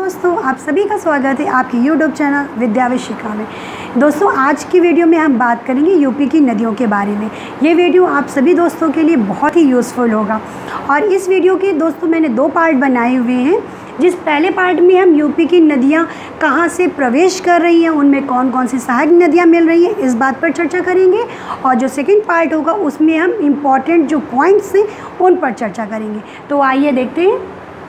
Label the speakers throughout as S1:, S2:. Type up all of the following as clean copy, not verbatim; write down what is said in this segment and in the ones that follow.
S1: दोस्तों, आप सभी का स्वागत है आपके YouTube चैनल विद्याविशिका में। दोस्तों, आज की वीडियो में हम बात करेंगे यूपी की नदियों के बारे में। ये वीडियो आप सभी दोस्तों के लिए बहुत ही यूज़फुल होगा। और इस वीडियो के दोस्तों मैंने 2 पार्ट बनाए हुए हैं। जिस पहले पार्ट में हम यूपी की नदियाँ कहाँ से प्रवेश कर रही हैं, उनमें कौन कौन सी सहायक नदियाँ मिल रही हैं, इस बात पर चर्चा करेंगे। और जो सेकंड पार्ट होगा उसमें हम इम्पॉर्टेंट जो पॉइंट्स हैं उन पर चर्चा करेंगे। तो आइए देखते हैं।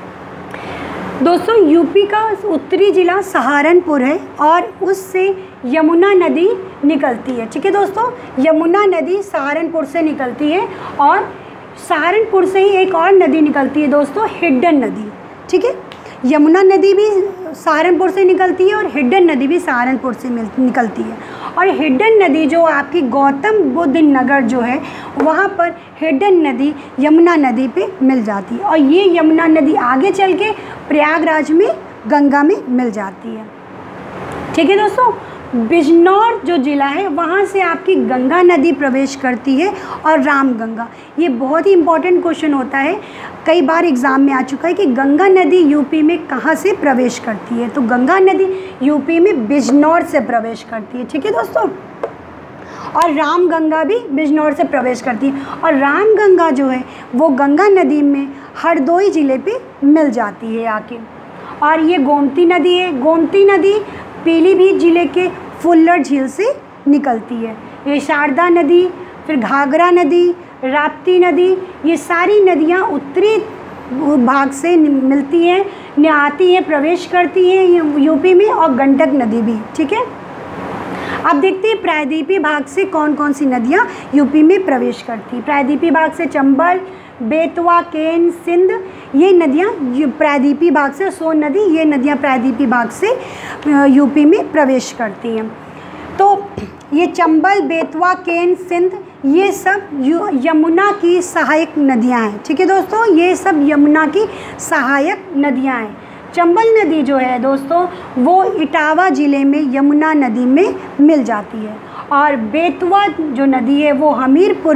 S1: दोस्तों, यूपी का उत्तरी ज़िला सहारनपुर है और उससे यमुना नदी निकलती है। ठीक है दोस्तों, यमुना नदी सहारनपुर से निकलती है और सहारनपुर से ही एक और नदी निकलती है दोस्तों, हिड्डन नदी। ठीक है, यमुना नदी भी सहारनपुर से निकलती है और हिड्डन नदी भी सहारनपुर से निकलती है। और हिड्डन नदी जो आपकी गौतम बुद्ध नगर जो है वहाँ पर हिड्डन नदी यमुना नदी पे मिल जाती है। और ये यमुना नदी आगे चल के प्रयागराज में गंगा में मिल जाती है। ठीक है दोस्तों, बिजनौर जो ज़िला है वहाँ से आपकी गंगा नदी प्रवेश करती है और रामगंगा। ये बहुत ही इम्पॉर्टेंट क्वेश्चन होता है, कई बार एग्ज़ाम में आ चुका है कि गंगा नदी यूपी में कहाँ से प्रवेश करती है। तो गंगा नदी यूपी में बिजनौर से प्रवेश करती है। ठीक है दोस्तों, और रामगंगा भी बिजनौर से प्रवेश करती है। और रामगंगा जो है वो गंगा नदी में हरदोई ज़िले पे मिल जाती है आके। और ये गोमती नदी है। गोमती नदी पीलीभीत ज़िले के फुल्लर झील से निकलती है। ये शारदा नदी, फिर घाघरा नदी, राप्ती नदी, ये सारी नदियाँ उत्तरी भाग से मिलती हैं, आती हैं, प्रवेश करती हैं यूपी में। और गंडक नदी भी। ठीक है, अब देखते हैं प्रायद्वीपीय भाग से कौन कौन सी नदियाँ यूपी में प्रवेश करती हैं। प्रायद्वीपीय भाग से चंबल, बेतवा, केन, सिंध, ये नदियाँ प्रायद्वीपीय भाग से, सोन नदी, ये नदियाँ प्रायद्वीपीय भाग से यूपी में प्रवेश करती हैं। तो ये चंबल, बेतवा, केन, सिंध, ये सब यमुना की सहायक नदियाँ हैं। ठीक है दोस्तों, ये सब यमुना की सहायक नदियाँ हैं। चंबल नदी जो है दोस्तों वो इटावा ज़िले में यमुना नदी में मिल जाती है। और बेतवा जो नदी है वो हमीरपुर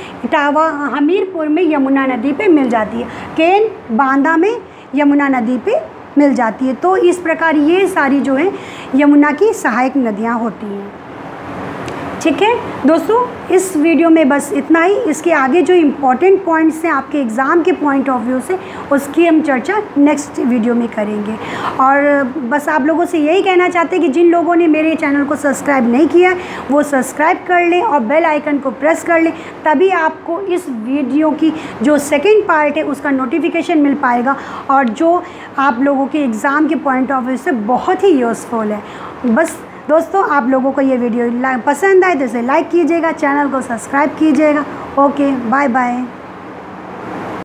S1: में यमुना नदी पे मिल जाती है। केन बांदा में यमुना नदी पे मिल जाती है। तो इस प्रकार ये सारी जो है यमुना की सहायक नदियाँ होती हैं। ठीक है दोस्तों, इस वीडियो में बस इतना ही। इसके आगे जो इम्पोर्टेंट पॉइंट्स हैं आपके एग्ज़ाम के पॉइंट ऑफ व्यू से, उसकी हम चर्चा नेक्स्ट वीडियो में करेंगे। और बस आप लोगों से यही कहना चाहते हैं कि जिन लोगों ने मेरे चैनल को सब्सक्राइब नहीं किया है वो सब्सक्राइब कर लें और बेल आइकन को प्रेस कर लें, तभी आपको इस वीडियो की जो सेकेंड पार्ट है उसका नोटिफिकेशन मिल पाएगा और जो आप लोगों के एग्ज़ाम के पॉइंट ऑफ व्यू से बहुत ही यूज़फुल है। बस दोस्तों, आप लोगों को ये वीडियो पसंद आए तो इसे लाइक कीजिएगा, चैनल को सब्सक्राइब कीजिएगा। Okay, bye bye.